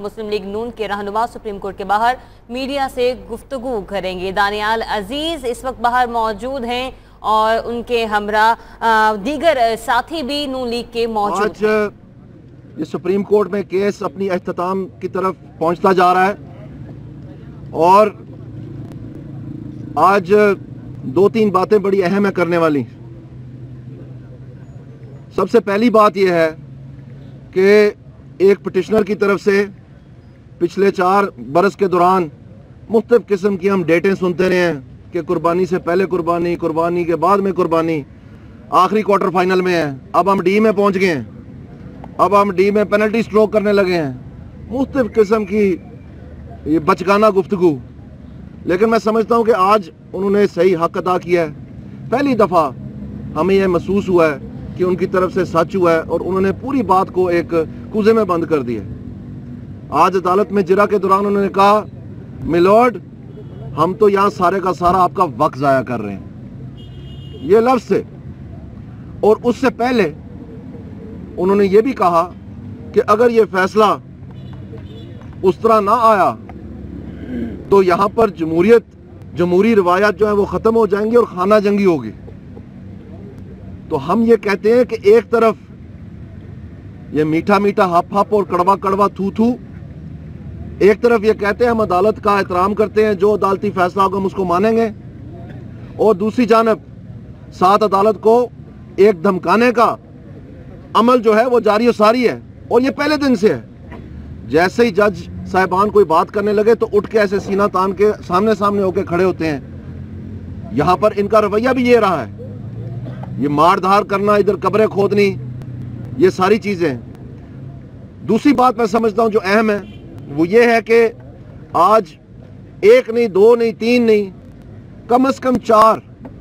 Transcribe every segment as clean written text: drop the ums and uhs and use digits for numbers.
مسلم league نون کے رہنما supreme court کے باہر میڈیا سے گفتگو کریں گے۔ دانیال عزیز اس وقت باہر موجود ہیں اور ان کے ہمراہ دیگر ساتھی بھی نون لیگ کے موجود ہیں۔ یہ سپریم کورٹ میں کیس اپنی اختتام کی طرف پہنچتا جا رہا ہے اور آج دو تین باتیں بڑی اہم ہیں کرنے والی۔ سب سے پہلی بات یہ ہے کہ ایک پٹیشنر کی طرف سے پچھلے 4 برس کے دوران مختلف قسم کی ہم ڈیٹیں سنتے رہے ہیں کہ قربانی سے پہلے قربانی، قربانی کے بعد میں قربانی، آخری کوارٹر فائنل میں ہے، اب ہم ڈی میں پہنچ گئے ہیں، اب ہم ڈی میں پینلٹی سٹروک کرنے لگے ہیں، مختلف قسم کی یہ بچگانہ گفتگو۔ لیکن میں سمجھتا ہوں کہ آج انہوں نے صحیح حق ادا کیا ہے۔ پہلی دفعہ ہمیں یہ محسوس ہوا ہے کہ ان کی طرف سے سچ ہوا ہے اور انہوں نے پوری بات کو ایک کوزے میں بند کر دیا۔ آج عدالت میں جرا کے دوران انہوں نے کہا میلارڈ ہم تو یہاں سارے کا سارا آپ کا وقت ضائع کر رہے ہیں، یہ لفظ سے۔ اور اس سے پہلے انہوں نے یہ بھی کہا کہ اگر یہ فیصلہ اس طرح نہ آیا تو یہاں پر جمہوری روایات جو ہیں وہ ختم ہو جائیں گی اور خانہ جنگی ہوگی۔ تو ہم یہ کہتے ہیں کہ ایک طرف یہ میٹھا میٹھا ہپ ہپ اور کڑوا کڑوا تھو تھو، ایک طرف یہ کہتے ہیں ہم عدالت کا احترام کرتے ہیں، جو عدالتی فیصلہ ہوگا ہم اس کو مانیں گے، اور دوسری جانب ساتھ عدالت کو ایک دھمکانے کا عمل جو ہے وہ جاری و ساری ہے، اور یہ پہلے دن سے ہے۔ جیسے ہی جج صاحبان کوئی بات کرنے لگے تو اٹھ کے ایسے سینہ تان کے سامنے ہو کے کھڑے ہوتے ہیں۔ یہاں پر ان کا رویہ بھی یہ رہا ہے، یہ مار دھار کرنا، ادھر قبریں کھودنی، یہ ساری چیزیں۔ دوسری بات میں سمجھتا ہوں جو اہم ہے وہ یہ ہے کہ آج 1 نہیں 2 نہیں 3 نہیں، کم از کم 4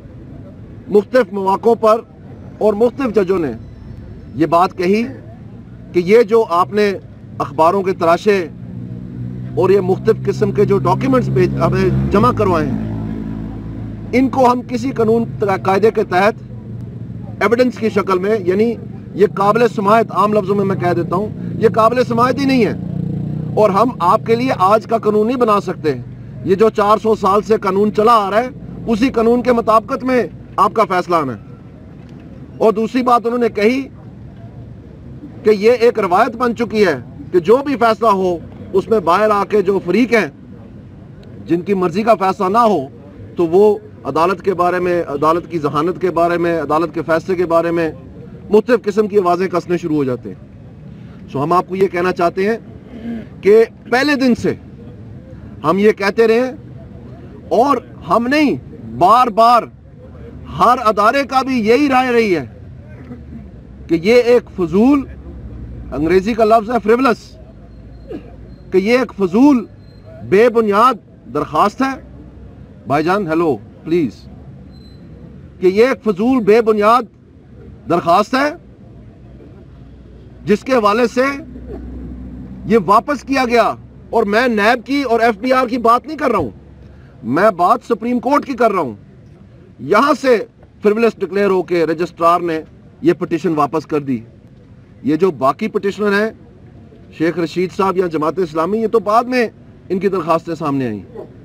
مختلف مواقعوں پر اور مختلف ججوں نے یہ بات کہی کہ یہ جو آپ نے اخباروں کے تراشے اور یہ مختلف قسم کے جو ڈاکیومنٹس جمع کروائے ہیں، ان کو ہم کسی قانون قاعدے کے تحت ایویڈنس کی شکل میں، یعنی یہ قابل سماعت، عام لفظوں میں قہہ دیتا ہوں، یہ قابل سماعت ہی نہیں ہے، اور ہم آپ کے لیے آج کا قانون نہیں بنا سکتے۔ یہ جو 400 سال سے قانون چلا آ رہا ہے اسی قانون کے مطابقت میں آپ کا فیصلہ آنا ہے۔ اور دوسری بات انہوں نے کہی کہ یہ ایک روایت بن چکی ہے کہ جو بھی فیصلہ ہو اس میں باہر آ کے جو فریق ہیں جن کی مرضی کا فیصلہ نہ ہو تو وہ عدالت کے بارے میں، عدالت کی ذہانت کے بارے میں، عدالت کے فیصلے کے بارے میں مختلف قسم کی آوازیں کسنے شروع ہو جاتے ہیں۔ ہم آپ کو یہ کہنا چاہتے ہیں کہ پہلے دن سے ہم یہ کہتے رہے، اور ہم نہیں، بار بار ہر ادارے کا بھی یہی رائے رہی ہے کہ یہ ایک فضول، انگریزی کا لفظ ہے فریولس، کہ یہ ایک فضول بے بنیاد درخواست ہے۔ بھائی جان ہیلو پلیز، کہ یہ ایک فضول بے بنیاد درخواست ہے جس کے حوالے سے یہ واپس کیا گیا۔ اور میں نیب کی اور ایف بی آر کی بات نہیں کر رہا ہوں، میں بات سپریم کورٹ کی کر رہا ہوں۔ یہاں سے فریولس ڈکلیئر ہو کے رجسٹرار نے یہ پٹیشن واپس کر دی۔ یہ جو باقی پٹیشنر ہیں، شیخ رشید صاحب یا جماعت اسلامی، یہ تو بعد میں ان کی درخواستیں سامنے آئیں۔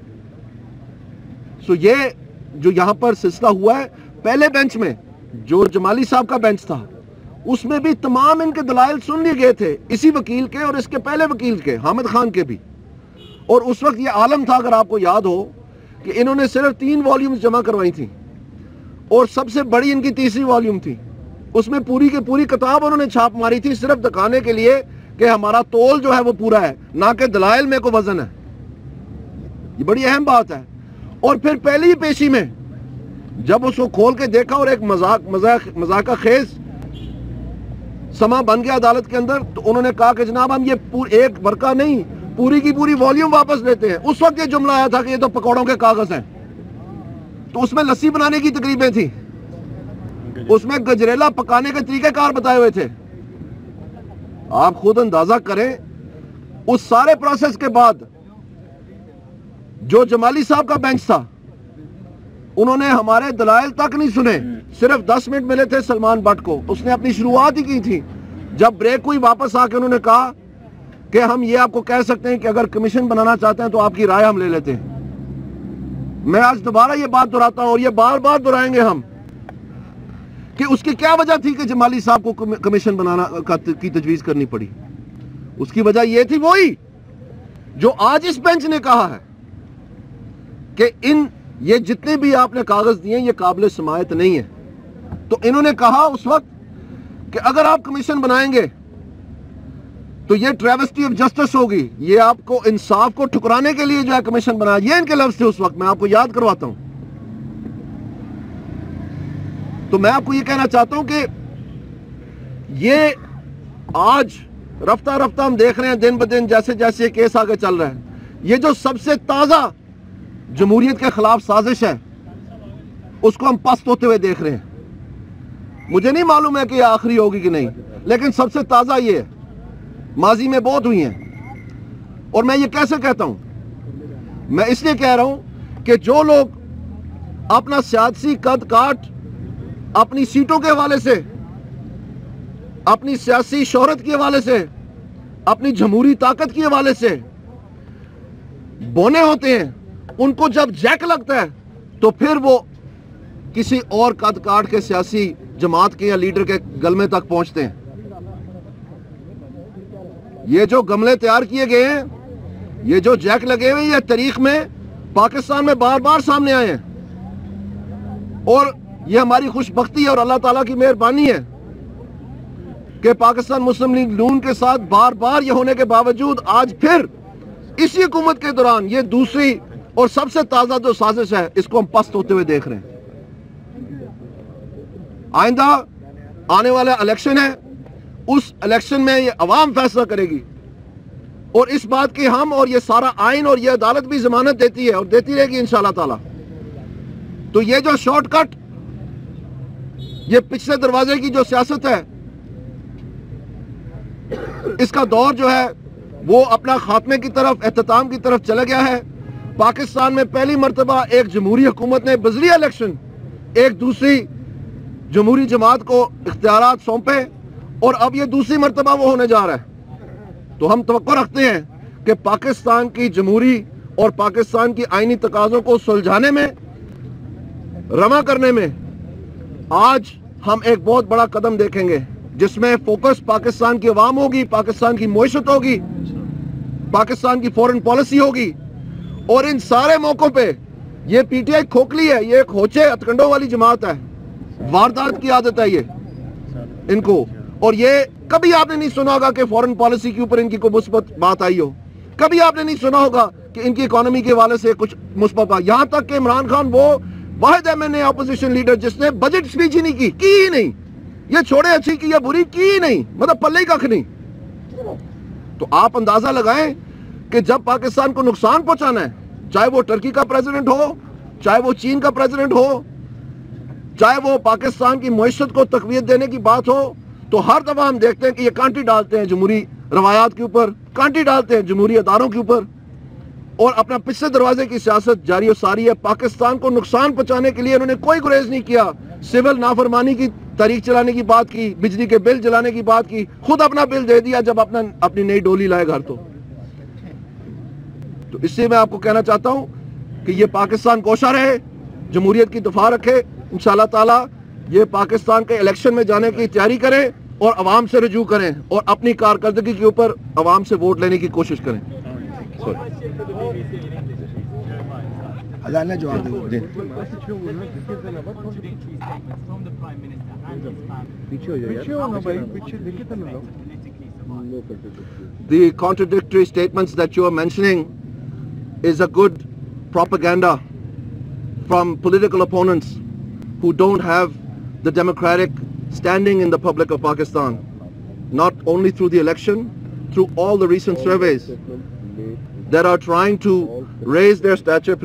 یہ جو یہاں پر سلسلہ ہوا ہے، پہلے بینچ میں جو جمالی صاحب کا بینچ تھا اس میں بھی تمام ان کے دلائل سن لیے گئے تھے، اسی وکیل کے اور اس کے پہلے وکیل کے، حامد خان کے بھی۔ اور اس وقت یہ عالم تھا، اگر آپ کو یاد ہو، کہ انہوں نے صرف 3 والیومز جمع کروائی تھیں، اور سب سے بڑی ان کی 3ری والیوم تھی۔ اس میں پوری کی پوری کتاب انہوں نے چھاپ ماری تھی، صرف دکھانے کے لیے کہ ہمارا تول جو ہے وہ پورا ہے، نہ کہ دلائل میں کو وزن ہے۔ یہ بڑی اہم بات ہے۔ اور پھر پہلی ہی پیشی میں جب اس کو کھول کے دیکھا اور ایک مذاق خیز سما بن گیا عدالت کے اندر، تو انہوں نے کہا کہ جناب ہم یہ ایک ورقہ نہیں، پوری کی پوری والیوم واپس لیتے ہیں۔ اس وقت یہ جملہ آیا تھا کہ یہ تو پکوڑوں کے کاغذ ہیں، تو اس میں لسی بنانے کی تقریبیں تھیں، اس میں گجریلا پکانے کے طریقہ کار بتائے ہوئے تھے۔ آپ خود اندازہ کریں، اس سارے پروسیس کے بعد جو جمالی صاحب کا بینچ تھا، انہوں نے ہمارے دلائل تک نہیں سنے، صرف 10 منٹ ملے تھے سلمان بٹ کو، اس نے اپنی شروعات ہی کی تھی۔ جب بریک ہوئی واپس آ کے انہوں نے کہا کہ ہم یہ آپ کو کہہ سکتے ہیں کہ اگر کمیشن بنانا چاہتے ہیں تو آپ کی رائے ہم لے لیتے ہیں. میں آج دوبارہ یہ بات دہراتا ہوں اور یہ بار بار دہرائیں گے ہم کہ اس کی کیا وجہ تھی کہ جمالی صاحب کو کمیشن بنانا کی تجویز کرنی پڑی. اس کی وجہ یہ تھی وہی جو آج اس بینچ نے کہا ہے کہ یہ جتنے بھی آپ نے کاغذ دیے یہ قابل سماعت نہیں ہے. تو انہوں نے کہا اس وقت کہ اگر آپ کمیشن بنائیں گے تو یہ ٹریوسٹی آف جسٹس ہوگی, یہ آپ کو انصاف کو ٹھکرانے کے لیے جو ہے کمیشن بنایا. یہ ان کے لفظ تھے اس وقت, میں آپ کو یاد کرواتا ہوں. تو میں آپ کو یہ کہنا چاہتا ہوں کہ یہ آج رفتہ رفتہ ہم دیکھ رہے ہیں دن بدن جیسے جیسے کیس آگے چل رہا ہے, یہ جو سب سے تازہ جمہوریت کے خلاف سازش ہے اس کو ہم پست ہوتے ہوئے دیکھ رہے ہیں. مجھے نہیں معلوم ہے کہ یہ آخری ہوگی کہ نہیں, لیکن سب سے تازہ یہ ہے. ماضی میں بہت ہوئی ہیں. اور میں یہ کیسے کہتا ہوں؟ میں اس لیے کہہ رہا ہوں کہ جو لوگ اپنا سیاسی قد کاٹ اپنی سیٹوں کے حوالے سے, اپنی سیاسی شہرت کے حوالے سے, اپنی جمہوری طاقت کے حوالے سے بونے ہوتے ہیں, ان کو جب جیک لگتا ہے تو پھر وہ کسی اور قد کاٹ کے سیاسی جماعت کے یا لیڈر کے گلمے تک پہنچتے ہیں. یہ جو گملے تیار کیے گئے ہیں, یہ جو جیک لگے ہوئے ہیں, یہ تاریخ میں پاکستان میں بار بار سامنے آئے ہیں. اور یہ ہماری خوش بختی ہے اور اللہ تعالیٰ کی مہربانی ہے کہ پاکستان مسلم لیگ نون کے ساتھ بار بار یہ ہونے کے باوجود آج پھر اسی حکومت کے دوران یہ دوسری اور سب سے تازہ جو سازش ہے اس کو ہم پست ہوتے ہوئے دیکھ رہے ہیں. آئندہ آنے والا الیکشن ہے, اس الیکشن میں یہ عوام فیصلہ کرے گی, اور اس بات کی ہم اور یہ سارا آئین اور یہ عدالت بھی ضمانت دیتی ہے اور دیتی رہے گی انشاءاللہ تعالی. تو یہ جو شارٹ کٹ, یہ پچھلے دروازے کی جو سیاست ہے, اس کا دور جو ہے وہ اپنا خاتمے کی طرف, اختتام کی طرف چلا گیا ہے. پاکستان میں پہلی مرتبہ ایک جمہوری حکومت نے بذریعہ الیکشن ایک دوسری جمہوری جماعت کو اختیارات سونپے, اور اب یہ دوسری مرتبہ وہ ہونے جا رہا ہے. تو ہم توقع رکھتے ہیں کہ پاکستان کی جمہوری اور پاکستان کی آئینی تقاضوں کو سلجھانے میں, رواں کرنے میں آج ہم ایک بہت بڑا قدم دیکھیں گے, جس میں فوکس پاکستان کی عوام ہوگی, پاکستان کی معیشت ہوگی, پاکستان کی فورن پالیسی ہوگی. اور ان سارے موقعوں پہ یہ پی ٹی آئی کھوکھلی ہے, یہ ایک ہوچے ہتکنڈوں والی جماعت ہے, واردات کی عادت ہے یہ ان کو. اور یہ کبھی آپ نے نہیں سنا ہوگا کہ فورن پالیسی کے اوپر ان کی کوئی مثبت بات آئی ہو, کبھی آپ نے نہیں سنا ہوگا کہ ان کی اکانومی کے حوالے سے کچھ مثبت بات. یہاں تک کہ عمران خان وہ واحد MNA اپوزیشن لیڈر جس نے بجٹ سپیچ ہی نہیں کی ہی نہیں, یہ چھوڑے اچھی کی یا بری کی ہی نہیں, مطلب پلے ہی ککھ نہیں. تو آپ اندازہ لگائیں کہ جب پاکستان کو نقصان پہنچانا ہے, چاہے وہ ٹرکی کا پریزیڈنٹ ہو, چاہے وہ چین کا پریزیڈنٹ ہو, چاہے وہ پاکستان کی معیشت کو تقویت دینے کی بات ہو, تو ہر دفعہ ہم دیکھتے ہیں کہ یہ کانٹی ڈالتے ہیں جمہوری روایات کے اوپر, کانٹی ڈالتے ہیں جمہوری اداروں کے اوپر, اور اپنا پچھلے دروازے کی سیاست جاری و ساری ہے. پاکستان کو نقصان پہنچانے کے لیے انہوں نے کوئی گریز نہیں کیا. سول نافرمانی کی تاریخ چلانے کی بات کی, بجلی کے بل جلانے کی بات کی, خود اپنا بل دے دیا جب اپنی نئی ڈولی لائے گھر. تو اس سے میں آپ کو کہنا چاہتا ہوں کہ یہ پاکستان کوشاں رہے, جمہوریت کی دفاع رکھے. انشاءاللہ تعالی یہ پاکستان کے الیکشن میں جانے کی تیاری کریں اور عوام سے رجوع کریں, اور اپنی کارکردگی کے اوپر عوام سے ووٹ لینے کی کوشش کریں. The contradictory statements that you are mentioning is a good propaganda from political opponents who don't have the democratic standing in the public of Pakistan, not only through the election, through all the recent surveys that are trying to raise their stature,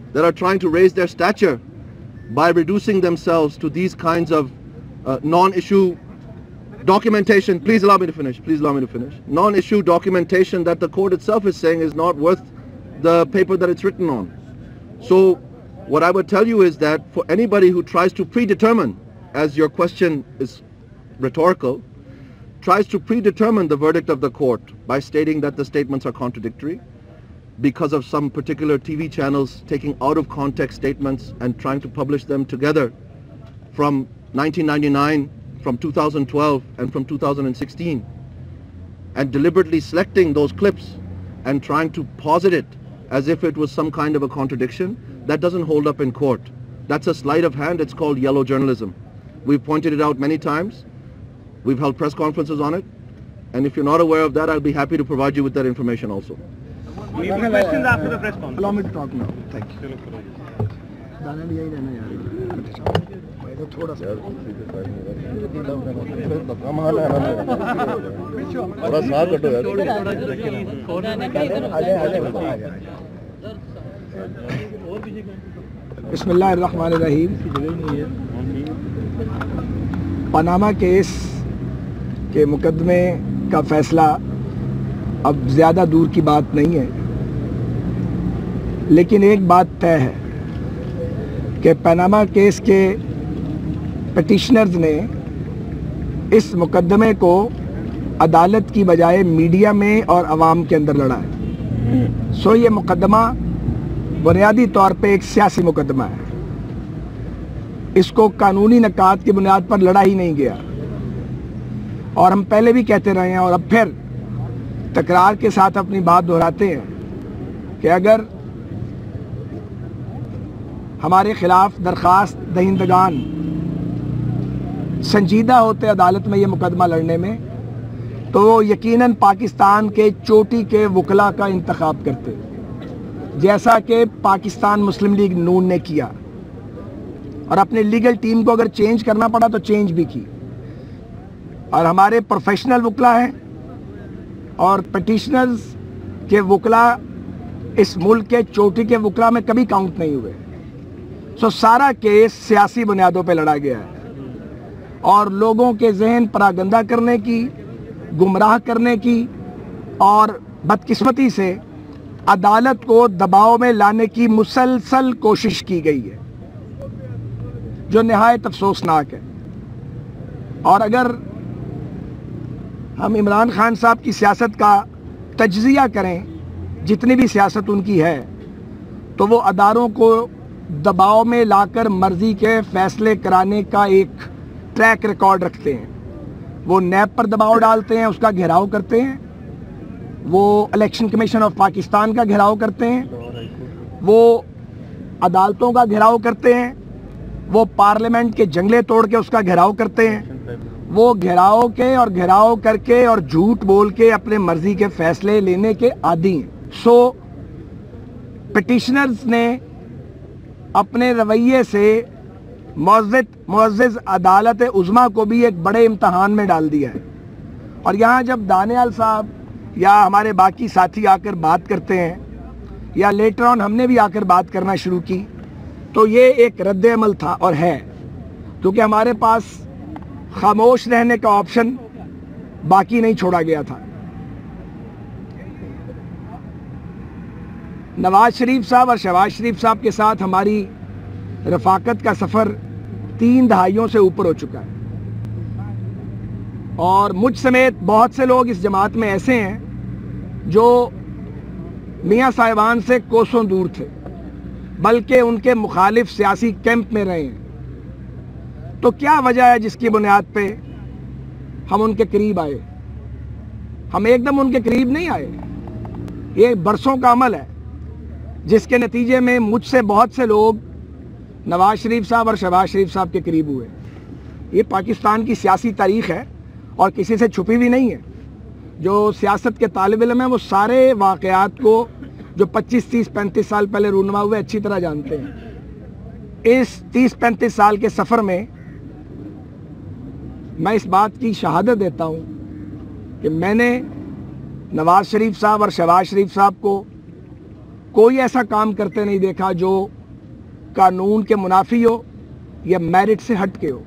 by reducing themselves to these kinds of non-issue documentation. Please allow me to finish. Non-issue documentation that the court itself is saying is not worth the paper that it's written on. So what I would tell you is that for anybody who tries to predetermine, as your question is rhetorical, tries to predetermine the verdict of the court by stating that the statements are contradictory because of some particular TV channels taking out of context statements and trying to publish them together from 1999, from 2012, and from 2016, and deliberately selecting those clips and trying to posit it as if it was some kind of a contradiction. That doesn't hold up in court. That's a sleight of hand. It's called yellow journalism. We've pointed it out many times. We've held press conferences on it. And if you're not aware of that, I'll be happy to provide you with that information also. We have questions after the press conference. Allow me to talk now. Thank you. बिस्मिल्लाहिर्रहमानिर्रहीम। Panama case के मुकदमे का फैसला अब ज़्यादा दूर की बात नहीं है, लेकिन एक बात तय है कि पनामा केस के पिटिशनर्स ने इस मुकदमे को अदालत की बजाय मीडिया में और आवाम के अंदर लड़ा है। सो ये मुकदमा बुनियादी तौर पे एक सियासी मुकदमा है। इसको कानूनी नकात की बुनियाद पर लड़ा ही नहीं गया, और हम पहले भी कहते रहे हैं और अब फिर तकरार के साथ अपनी बात दोहराते हैं कि अगर हमारे खिलाफ दरख्वास्त दहिंदगान संजीदा होते अदालत में ये मुकदमा लड़ने में, तो वो यकीनन पाकिस्तान के चोटी के वकला का इंतखाब करते, जैसा कि पाकिस्तान मुस्लिम लीग नून ने किया, और अपने लीगल टीम को अगर चेंज करना पड़ा तो चेंज भी की। और हमारे प्रोफेशनल वकला हैं और पिटिशनर्स के वकला इस मुल्क के चोटी के वकला में कभी काउंट नहीं हुए। सो सारा केस सियासी बुनियादों पे लड़ा गया है और लोगों के जहन परागंदा करने की, गुमराह करने की और बदकिस्मती से अदालत को दबाव में लाने की मुसलसल कोशिश की गई है, जो निहायत अफसोसनाक है। और अगर हम इमरान खान साहब की सियासत का तज्जिया करें, जितनी भी सियासत उनकी है, तो वो अदारों को दबाव में लाकर मर्जी के फैसले कराने का एक ट्रैक रिकॉर्ड रखते हैं। वो नैब पर दबाव डालते हैं, उसका घेराव करते हैं, वो इलेक्शन कमीशन ऑफ पाकिस्तान का घेराव करते हैं, वो अदालतों का घेराव करते हैं, वो पार्लियामेंट के जंगले तोड़ के उसका घेराव करते हैं, वो घेराव के और घेराव करके और झूठ बोल के अपने मर्जी के फैसले लेने के आदी हैं। सो पिटिशनर्स ने अपने रवैये से मुअज़्ज़िज़ अदालत उज़्मा को भी एक बड़े इम्तहान में डाल दिया है। और यहाँ जब दानियाल साहब या हमारे बाकी साथी आकर बात करते हैं, या लेटर ऑन हमने भी आकर बात करना शुरू की, तो ये एक रद्द अमल था और है, क्योंकि हमारे पास खामोश रहने का ऑप्शन बाकी नहीं छोड़ा गया था। नवाज शरीफ साहब और शहबाज शरीफ साहब के साथ हमारी रफाकत का सफ़र 3 दहाइयों से ऊपर हो चुका है, और मुझ समेत बहुत से लोग इस जमात में ऐसे हैं जो मियाँ साहिबान से कोसों दूर थे, बल्कि उनके मुखालिफ सियासी कैंप में रहे हैं। तो क्या वजह है जिसकी बुनियाद पे हम उनके करीब आए? हम एकदम उनके करीब नहीं आए, ये बरसों का अमल है, जिसके नतीजे में मुझसे बहुत से लोग नवाज शरीफ साहब और शहबाज शरीफ साहब के करीब हुए। ये पाकिस्तान की सियासी तारीख है और किसी से छुपी भी नहीं है। जो सियासत के तालिब इल्म हैं वो सारे वाक़यात को जो 25, 30, 35 साल पहले रूनुमा हुए अच्छी तरह जानते हैं। इस 30-35 साल के सफ़र में मैं इस बात की शहादत देता हूँ कि मैंने नवाज शरीफ साहब और शहबाज शरीफ साहब को कोई ऐसा काम करते नहीं देखा जो कानून के मुनाफी हो या मेरिट से हट के हो।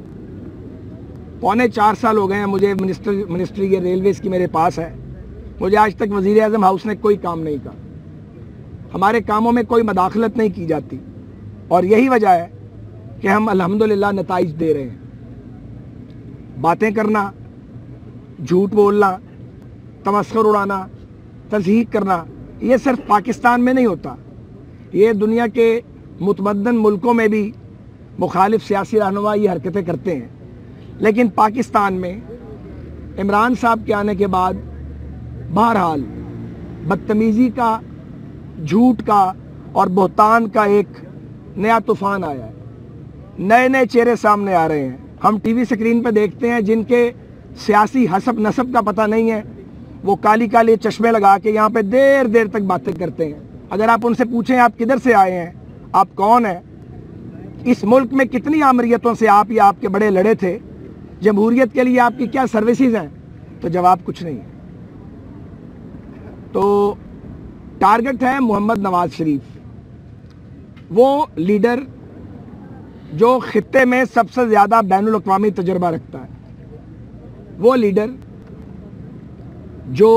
3.25 साल हो गए हैं मुझे मिनिस्ट्री के रेलवेज़ की मेरे पास है, मुझे आज तक वज़ीर आज़म हाउस ने कोई काम नहीं कहा, हमारे कामों में कोई मदाखलत नहीं की जाती, और यही वजह है कि हम अल्हम्दुलिल्लाह नताइज दे रहे हैं। बातें करना, جھوٹ بولنا, تمسخر اڑانا, تضحیق کرنا, یہ صرف پاکستان میں نہیں ہوتا, یہ دنیا کے متمدن ملکوں میں بھی مخالف سیاسی رہنما یہ حرکتیں کرتے ہیں. لیکن پاکستان میں عمران صاحب کے آنے کے بعد بہرحال بدتمیزی کا, جھوٹ کا اور بہتان کا ایک نیا طوفان آیا ہے. نئے نئے چہرے سامنے آ رہے ہیں. ہم ٹی وی سکرین پہ دیکھتے ہیں جن کے سیاسی حسب نسب کا پتہ نہیں ہے, وہ کالی کالی چشمے لگا کے یہاں پہ دیر دیر تک باتیں کرتے ہیں. اگر آپ ان سے پوچھیں آپ کدھر سے آئے ہیں, آپ کون ہیں, اس ملک میں کتنی آمریتوں سے آپ یا آپ کے بڑے لڑے تھے, جمہوریت کے لیے آپ کی کیا سروسز ہیں, تو جواب کچھ نہیں ہے. تو ٹارگٹ ہے محمد نواز شریف, وہ لیڈر جو خطے میں سب سے زیادہ بین الاقوامی تجربہ رکھتا ہے, وہ لیڈر جو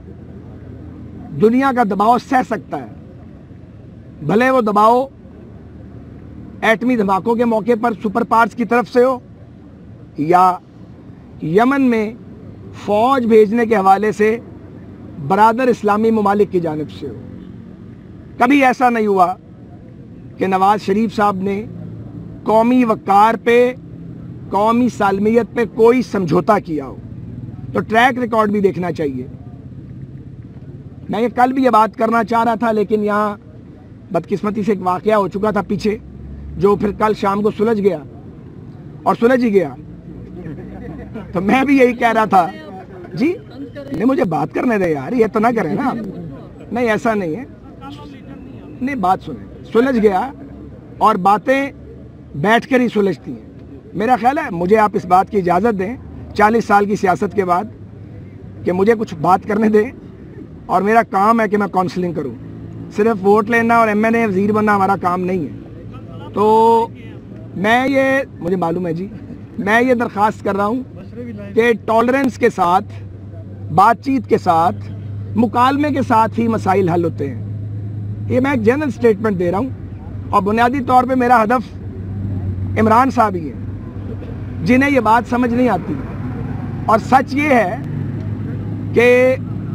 دنیا کا دباؤ سہ سکتا ہے, بھلے وہ دباؤ ایٹمی دھماکوں کے موقع پر سپر پاورز کی طرف سے ہو یا یمن میں فوج بھیجنے کے حوالے سے برادر اسلامی ممالک کی جانب سے ہو. کبھی ایسا نہیں ہوا کہ نواز شریف صاحب نے قومی وقار پہ, قومی سالمیت پہ کوئی سمجھوتا کیا ہو. تو ٹریک ریکارڈ بھی دیکھنا چاہیے. میں یہ کل بھی یہ بات کرنا چاہ رہا تھا, لیکن یہاں بدقسمتی سے ایک واقعہ ہو چکا تھا پیچھے, جو پھر کل شام کو سلجھ گیا اور سلجھ ہی گیا. تو میں بھی یہی کہہ رہا تھا, جی نہیں مجھے بات کرنے دے یار, یہ تو نہ کریں نا. نہیں ایسا نہیں ہے, نہیں بات سنیں. سلجھ گیا اور باتیں بیٹھ کر ہی سلجھتی ہیں. میرا خیال ہے مجھے آپ اس بات کی اجازت دیں 40 سال کی سیاست کے بعد کہ مجھے کچھ بات کرنے دیں, اور میرا کام ہے کہ میں کاؤنسلنگ کروں. صرف ووٹ لینا اور ایم این اے وزیر بننا ہمارا کام نہیں ہے. تو میں یہ, مجھے معلوم ہے جی, میں یہ درخواست کر رہا ہوں کہ ٹالرنس کے ساتھ, بات چیت کے ساتھ, مکالمے کے ساتھ ہی مسائل حل ہوتے ہیں. یہ میں ایک جنرل سٹیٹمنٹ دے رہا ہوں, اور بنیادی طور پہ میرا ہدف عمران صاحب ہی ہے جنہیں یہ بات سمجھ نہیں آتی. اور سچ یہ ہے کہ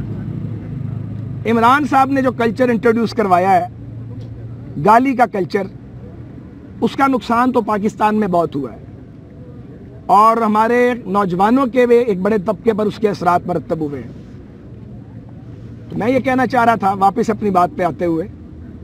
عمران صاحب نے جو کلچر انٹروڈیوس کروایا ہے, گالی کا کلچر, اس کا نقصان تو پاکستان میں بہت ہوا ہے, اور ہمارے نوجوانوں کے بھی ایک بڑے طبقے پر اس کے اثرات مرتب ہوئے ہیں. تو میں یہ کہنا چاہ رہا تھا واپس اپنی بات پہ آتے ہوئے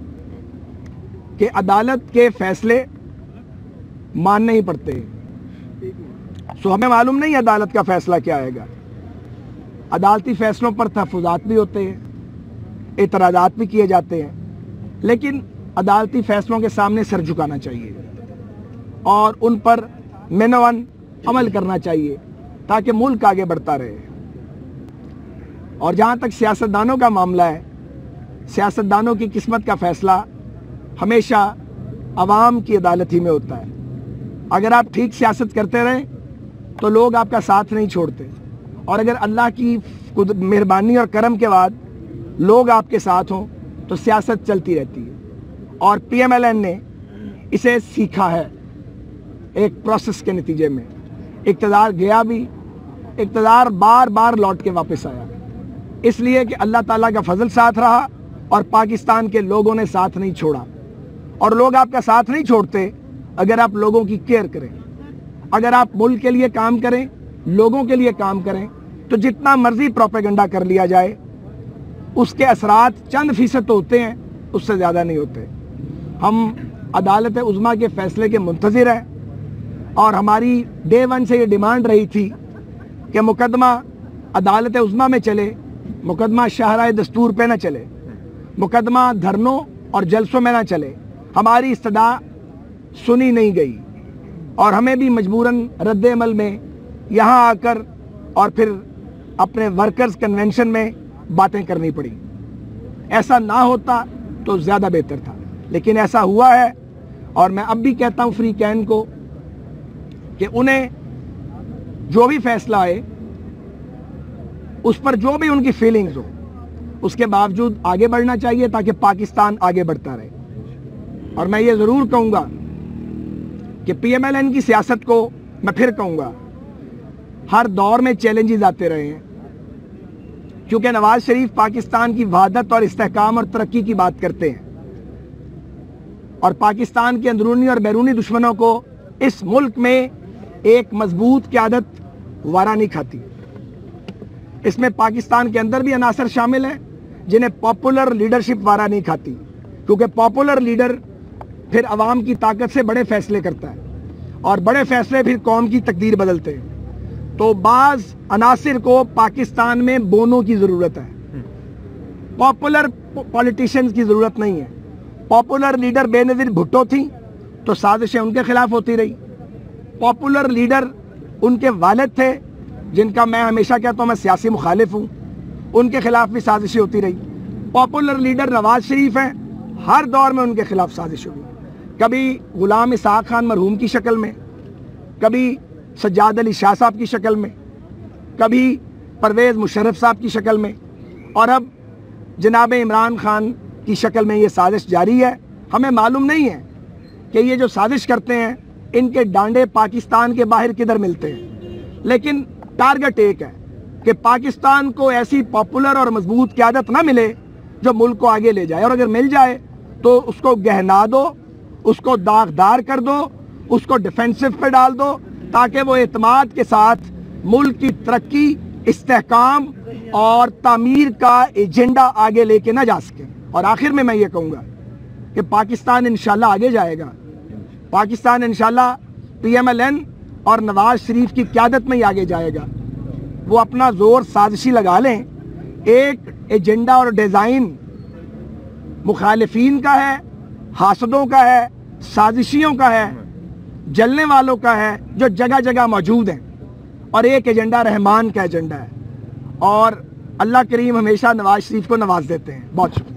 کہ عدالت کے فیصلے ماننے ہی پڑتے ہیں. سو ہمیں معلوم نہیں عدالت کا فیصلہ کیا آئے گا. عدالتی فیصلوں پر تحفظات بھی ہوتے ہیں, اعتراضات بھی کیے جاتے ہیں, لیکن عدالتی فیصلوں کے سامنے سر جھکانا چاہیے اور ان پر منوان عمل کرنا چاہیے تاکہ ملک آگے بڑھتا رہے. اور جہاں تک سیاستدانوں کا معاملہ ہے, سیاستدانوں کی قسمت کا فیصلہ ہمیشہ عوام کی عدالت ہی میں ہوتا ہے. اگر آپ ٹھیک سیاست کرتے رہیں تو لوگ آپ کا ساتھ نہیں چھوڑتے, اور اگر اللہ کی مہربانی اور کرم کے بعد لوگ آپ کے ساتھ ہوں تو سیاست چلتی رہتی ہے. اور پی ایم ایل این نے اسے سیکھا ہے ایک پروسیس کے نتیجے میں. اقتدار گیا بھی, اقتدار بار بار لوٹ کے واپس آیا, اس لیے کہ اللہ تعالیٰ کا فضل ساتھ رہا اور پاکستان کے لوگوں نے ساتھ نہیں چھوڑا. اور لوگ آپ کا ساتھ نہیں چھوڑتے اگر آپ لوگوں کی کیئر کریں, اگر آپ ملک کے لیے کام کریں, لوگوں کے لیے کام کریں, تو جتنا مرضی پروپیگنڈا کر لیا جائے اس کے اثرات چند فیصد تو ہوتے ہیں, اس سے زیادہ نہیں ہوتے. ہم عدالت عظمیٰ کے فیصلے کے منتظر ہیں, اور ہماری ڈے ون سے یہ ڈیمانڈ رہی تھی کہ مقدمہ عدالت عظمیٰ میں چلے, مقدمہ شاہراہ دستور پہ نہ چلے, مقدمہ دھرنوں اور جلسوں میں نہ چلے. ہماری استدعا سنی نہیں گئی اور ہمیں بھی مجبوراً رد عمل میں یہاں آ کر اور پھر اپنے ورکرز کنونشن میں باتیں کرنی پڑی. ایسا نہ ہوتا تو زیادہ بہتر تھا, لیکن ایسا ہوا ہے. اور میں اب بھی کہتا ہوں فری کین کو کہ انہیں جو بھی فیصلہ آئے اس پر جو بھی ان کی فیلنگز ہو, اس کے باوجود آگے بڑھنا چاہیے تاکہ پاکستان آگے بڑھتا رہے. اور میں یہ ضرور کہوں گا کہ پی ایم ایل این کی سیاست کو میں پھر کہوں گا ہر دور میں چیلنجز آتے رہے ہیں، کیونکہ نواز شریف پاکستان کی وحدت اور استحکام اور ترقی کی بات کرتے ہیں، اور پاکستان کے اندرونی اور بیرونی دشمنوں کو اس ملک میں ایک مضبوط قیادت وارا نہیں کھاتی۔ اس میں پاکستان کے اندر بھی عناصر شامل ہیں جنہیں پاپولر لیڈرشپ وارا نہیں کھاتی، کیونکہ پاپولر لیڈر پھر عوام کی طاقت سے بڑے فیصلے کرتا ہے، اور بڑے فیصلے پھر قوم کی تقدیر بدلتے ہیں۔ تو بعض عناصر کو پاکستان میں بونوں کی ضرورت ہے، پاپولر پولیٹیشنز کی ضرورت نہیں ہے۔ پاپولر لیڈر بے نظیر بھٹو تھیں تو سازشیں ان کے خلاف ہوتی رہی، پاپولر لیڈر ان کے والد تھے جن کا میں ہمیشہ کہتا ہوں میں سیاسی مخالف ہوں، ان کے خلاف بھی سازشیں ہوتی رہی۔ پاپولر لیڈر نواز شریف ہیں، ہر دور میں ان کے خلاف سازش ہوئی، کبھی غلام اسحاق خان مرحوم کی شکل میں، کبھی سجاد علی شاہ صاحب کی شکل میں، کبھی پرویز مشرف صاحب کی شکل میں، اور اب جناب عمران خان کی شکل میں یہ سازش جاری ہے۔ ہمیں معلوم نہیں ہے کہ یہ جو سازش کرتے ہیں ان کے ڈانڈے پاکستان کے باہر کدھر ملتے ہیں، لیکن ٹارگٹ ایک ہے کہ پاکستان کو ایسی پاپولر اور مضبوط قیادت نہ ملے جو ملک کو آگے لے جائے، اور اگر مل جائے تو اس کو گہنا دو، اس کو داغدار کر دو، اس کو ڈیفینسو پہ ڈال دو، تاکہ وہ اعتماد کے ساتھ ملک کی ترقی، استحکام اور تعمیر کا ایجنڈا آگے لے کے نہ جا سکے۔ اور آخر میں یہ کہوں گا کہ پاکستان انشاءاللہ آگے جائے گا، پاکستان انشاءاللہ پی ایم ایل این اور نواز شریف کی قیادت میں ہی آگے جائے گا۔ وہ اپنا زور سازشی لگا لیں، ایک ایجنڈا اور ڈیزائن مخالفین کا ہے، حاسدوں کا ہے، سازشیوں کا ہے، جلنے والوں کا ہے، جو جگہ جگہ موجود ہیں، اور ایک ایجنڈا رحمان کا ایجنڈا ہے، اور اللہ کریم ہمیشہ نواز شریف کو نواز دیتے ہیں۔ بہت شکریہ۔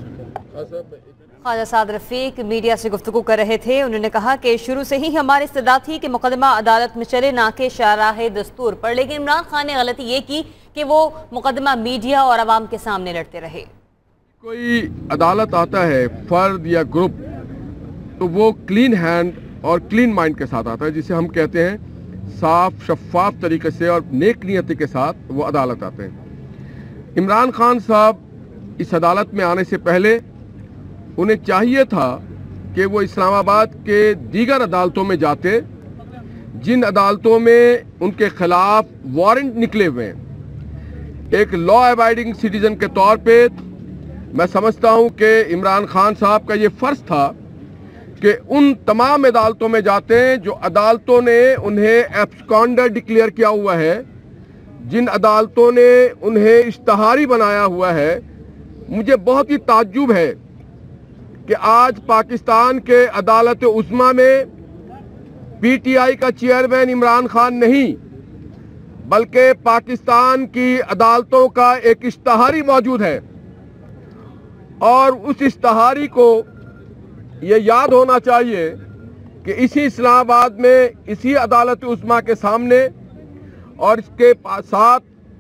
خواجہ سعد رفیق میڈیا سے گفتگو کر رہے تھے، انہوں نے کہا کہ شروع سے ہی ہماری استدعا تھی کہ مقدمہ عدالت میں چلے، نہ کہ شاہراہ دستور پر، لیکن عمران خان نے غلطی یہ کی کہ وہ مقدمہ میڈیا اور عوام کے سامنے لڑتے رہے۔ کوئی عدالت آتا ہے فرد یا گروپ تو وہ کلین ہینڈ اور کلین مائنڈ کے ساتھ آتا ہے، جسے ہم کہتے ہیں صاف شفاف طریقے سے اور نیک نیتی کے ساتھ وہ عدالت آتے ہیں۔ عمران خان صاحب اس عدالت میں آنے سے پہلے انہیں چاہیے تھا کہ وہ اسلام آباد کے دیگر عدالتوں میں جاتے جن عدالتوں میں ان کے خلاف وارنٹ نکلے ہوئے ہیں۔ ایک لا ابائڈنگ سٹیزن کے طور پہ میں سمجھتا ہوں کہ عمران خان صاحب کا یہ فرض تھا کہ ان تمام عدالتوں میں جاتے ہیں جو عدالتوں نے انہیں ایبسکانڈر ڈکلیئر کیا ہوا ہے، جن عدالتوں نے انہیں اشتہاری بنایا ہوا ہے۔ مجھے بہت ہی تعجب ہے کہ آج پاکستان کے عدالت عظمیٰ میں پی ٹی آئی کا چیئرمین عمران خان نہیں بلکہ پاکستان کی عدالتوں کا ایک اشتہاری موجود ہے، اور اس اشتہاری کو یہ یاد ہونا چاہیے کہ اسی اسلام آباد میں اسی عدالت عظمیٰ کے سامنے اور اس کے ساتھ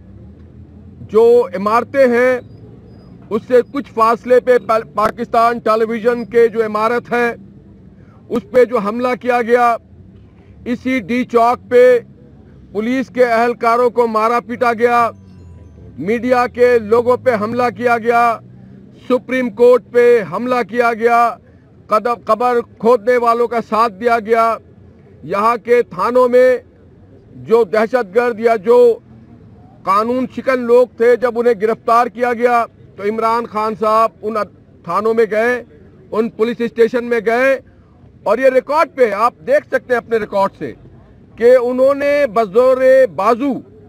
جو عمارتیں ہیں اس سے کچھ فاصلے پہ پاکستان ٹیلی ویژن کے جو عمارت ہے اس پہ جو حملہ کیا گیا، اسی ڈی چوک پہ پولیس کے اہلکاروں کو مارا پیٹا گیا، میڈیا کے لوگوں پہ حملہ کیا گیا، سپریم کورٹ پہ حملہ کیا گیا، قبر کھودنے والوں کا ساتھ دیا گیا، یہاں کے تھانوں میں جو دہشت گرد یا جو قانون شکن لوگ تھے جب انہیں گرفتار کیا گیا تو عمران خان صاحب ان تھانوں میں گئے، ان پولیس اسٹیشن میں گئے، اور یہ ریکارڈ پہ آپ دیکھ سکتے ہیں اپنے ریکارڈ سے کہ انہوں نے بزور بازو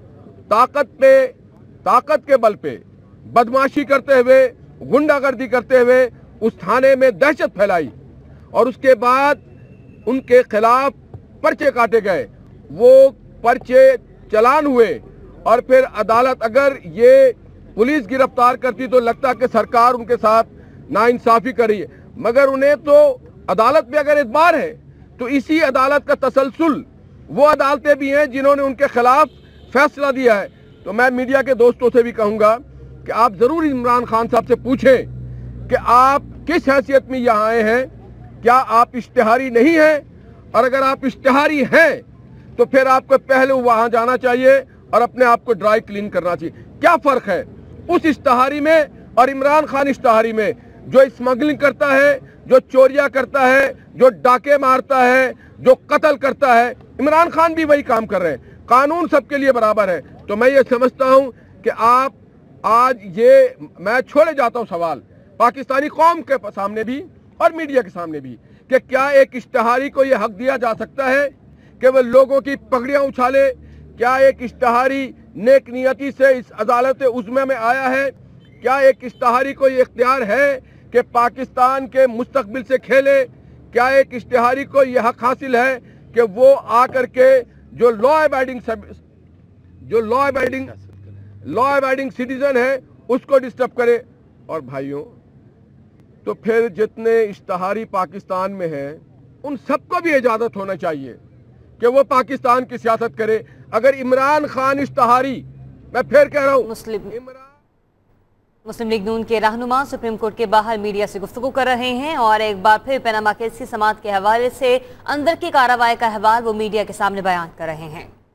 طاقت کے بل پہ بدماشی کرتے ہوئے، غنڈہ گردی کرتے ہوئے اس تھانے میں دہشت پھیلائی، اور اس کے بعد ان کے خلاف پرچے کاٹے گئے، وہ پرچے چلان ہوئے، اور پھر عدالت اگر یہ پولیس گرفتار کرتی تو لگتا کہ سرکار ان کے ساتھ ناانصافی کری ہے، مگر انہیں تو عدالت میں اگر اعتبار ہے تو اسی عدالت کا تسلسل وہ عدالتیں بھی ہیں جنہوں نے ان کے خلاف فیصلہ دیا ہے۔ تو میں میڈیا کے دوستوں سے بھی کہوں گا کہ آپ ضرور عمران خان صاحب سے پوچھیں کہ آپ کس حیثیت میں یہاں آئے ہیں، کیا آپ اشتہاری نہیں ہیں، اور اگر آپ اشتہاری ہیں तो फिर आपको पहले वहां जाना चाहिए और अपने आप को ड्राई क्लीन करना चाहिए। क्या फर्क है उस इश्तहारी में और इमरान खान इश्तहारी में? जो स्मगलिंग करता है, जो चोरियां करता है, जो डाके मारता है, जो कत्ल करता है, इमरान खान भी वही काम कर रहे हैं। कानून सबके लिए बराबर है। तो मैं ये समझता हूं कि आप आज ये, मैं छोड़े जाता हूं सवाल पाकिस्तानी कौम के सामने भी और मीडिया के सामने भी, कि क्या एक इश्तहारी को यह हक दिया जा सकता है कि वह लोगों की पगड़ियां उछाले? क्या एक इश्तहारी नेक नियति से इस अदालत उज़्मा में आया है? क्या एक इश्तहारी को ये इख्तियार है कि पाकिस्तान के मुस्तकबिल से खेले? क्या एक इश्तहारी को यह हक हासिल है कि वो आकर के जो लॉ अबाइडिंग सिटीजन है उसको डिस्टर्ब करे? और भाइयों, तो फिर जितने इश्तहारी पाकिस्तान में हैं उन सबको भी इजाजत होना चाहिए कि वो पाकिस्तान की सियासत करे। अगर इमरान खान इश्तहारी, मैं फिर कह रहा हूं, मुस्लिम लीग नून के रहनुमा सुप्रीम कोर्ट के बाहर मीडिया से गुफ्तगू कर रहे हैं और एक बार फिर पनामा केस की समाअत के हवाले से अंदर की कार्रवाई का अहवाल वो मीडिया के सामने बयान कर रहे हैं।